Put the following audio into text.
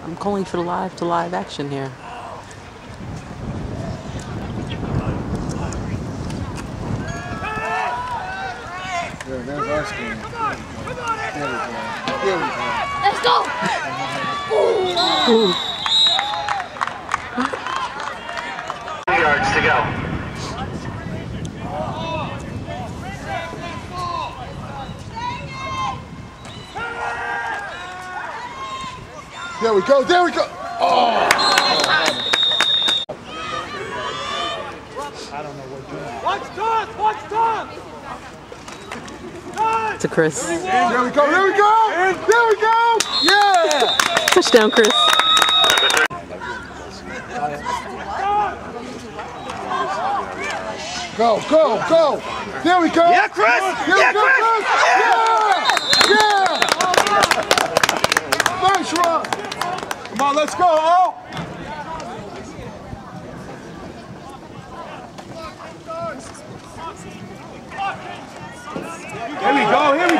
I'm calling for live action here. There's our skin. There we go. Let's go! Ooh. 2 yards to go. There we go, there we go! Oh! I don't know what you're doing. Watch Todd! To Chris. There we go, there we go! There we go! Yeah! Touchdown, Chris. Go, go, go! There we go! Yeah, Chris! There Yeah, we go, Chris! Yeah! Yeah! Nice run! Come on, let's go, oh! Here we go, here we